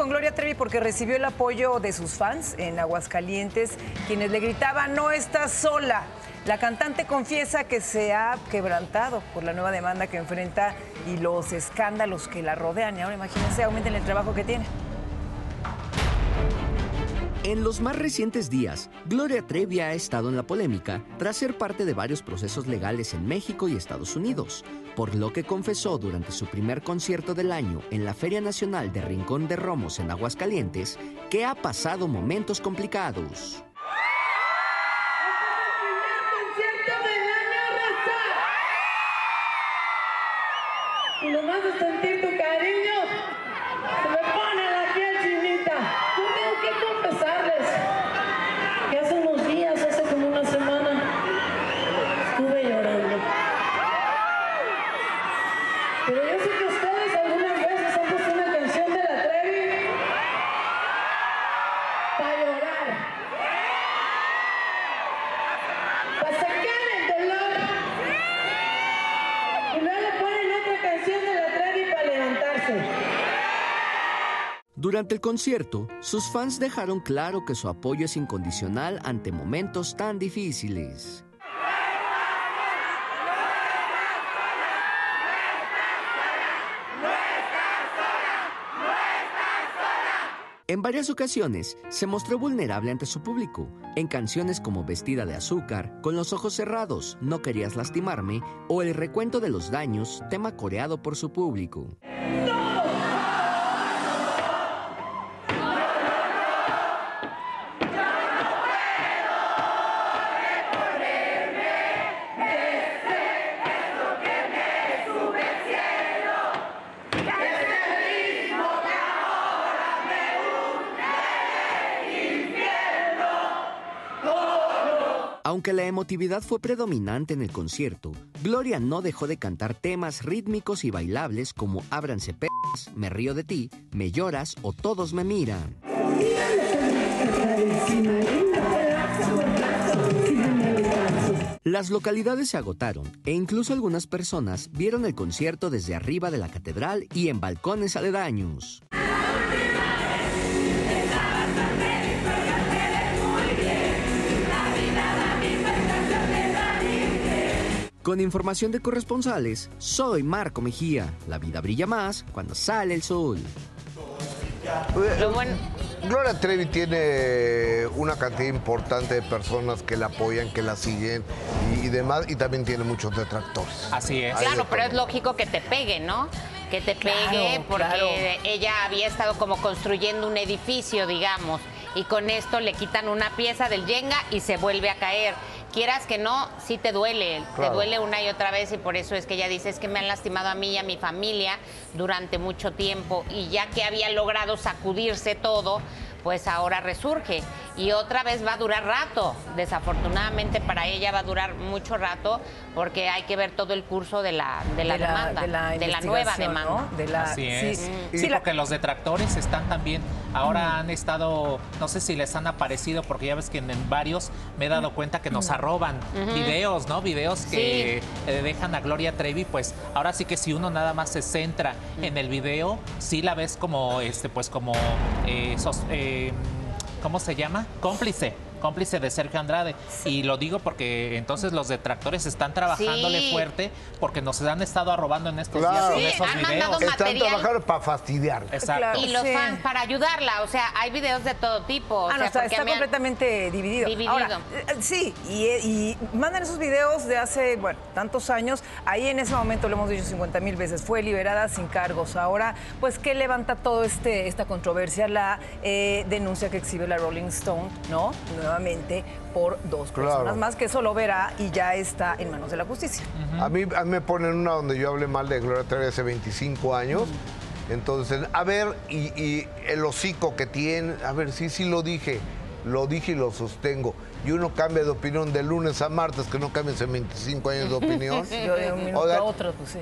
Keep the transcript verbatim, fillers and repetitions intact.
con Gloria Trevi porque recibió el apoyo de sus fans en Aguascalientes, quienes le gritaban, no estás sola. La cantante confiesa que se ha quebrantado por la nueva demanda que enfrenta y los escándalos que la rodean. Y ahora imagínense, aumenten el trabajo que tiene. En los más recientes días, Gloria Trevi ha estado en la polémica tras ser parte de varios procesos legales en México y Estados Unidos, por lo que confesó durante su primer concierto del año en la Feria Nacional de Rincón de Romos en Aguascalientes que ha pasado momentos complicados. Y nomás de sentir tu cariño, se me pone la piel chinita. Yo tengo que confesarles que hace unos días, hace como una semana, estuve llorando. Pero yo sé que ustedes algunas veces han puesto una canción de la Trevi para llorar, para sacar el dolor. Y luego le ponen otra canción de la Trevi para levantarse. Durante el concierto, sus fans dejaron claro que su apoyo es incondicional ante momentos tan difíciles. En varias ocasiones se mostró vulnerable ante su público, en canciones como Vestida de Azúcar, Con los ojos cerrados, No querías lastimarme o El recuento de los daños, tema coreado por su público. Aunque la emotividad fue predominante en el concierto, Gloria no dejó de cantar temas rítmicos y bailables como Ábranse p***, Me río de ti, Me lloras o Todos me miran. Las localidades se agotaron e incluso algunas personas vieron el concierto desde arriba de la catedral y en balcones aledaños. Con información de corresponsales, soy Marco Mejía. La vida brilla más cuando sale el sol. Lo bueno. Gloria Trevi tiene una cantidad importante de personas que la apoyan, que la siguen y, y demás, y también tiene muchos detractores. Así es. Claro, pero es lógico que te pegue, ¿no? Que te pegue Claro, porque claro. ella había estado como construyendo un edificio, digamos, y con esto le quitan una pieza del Jenga y se vuelve a caer. Quieras que no, sí te duele, Claro. te duele una y otra vez y por eso es que ella dice, es que me han lastimado a mí y a mi familia durante mucho tiempo y ya que había logrado sacudirse todo, pues ahora resurge y otra vez va a durar rato. Desafortunadamente para ella va a durar mucho rato porque hay que ver todo el curso de la, de la, de la demanda, de la, de la nueva investigación, demanda. ¿no? De la, Así es. Sí, Sí, sí, la- porque los detractores están también, ahora han estado, no sé si les han aparecido, porque ya ves que en, en varios me he dado cuenta que nos arroban videos, ¿no? Videos que eh, dejan a Gloria Trevi, pues ahora sí que si uno nada más se centra en el video, sí la ves como, este, pues como, eh, sos- eh, ¿cómo se llama? Cómplice. Cómplice de Sergio Andrade. Y lo digo porque entonces los detractores están trabajándole Sí. fuerte porque nos han estado arrobando en estos Claro. días con Sí, esos han videos. mandado Están material. trabajando para fastidiar. Exacto. Claro. Y los Sí. fans para ayudarla, o sea, hay videos de todo tipo. o Ah, no, sea, está, porque está a mí han- completamente dividido. Dividido. Ahora, eh, sí, y, y mandan esos videos de hace, bueno, tantos años. Ahí en ese momento, lo hemos dicho cincuenta mil veces, fue liberada sin cargos. Ahora, pues, ¿qué levanta todo este esta controversia? La eh, denuncia que exhibe la Rolling Stone, ¿no? Nuevamente por dos Claro. personas más, que eso lo verá y ya está en manos de la justicia. A mí, a mí me ponen una donde yo hablé mal de Gloria Trevi hace veinticinco años. Entonces, a ver, y, y el hocico que tiene, a ver, sí, sí lo dije, lo dije y lo sostengo. Y uno cambia de opinión de lunes a martes, que no cambies en veinticinco años de opinión. Yo de un minuto Oigan, a otro, pues sí.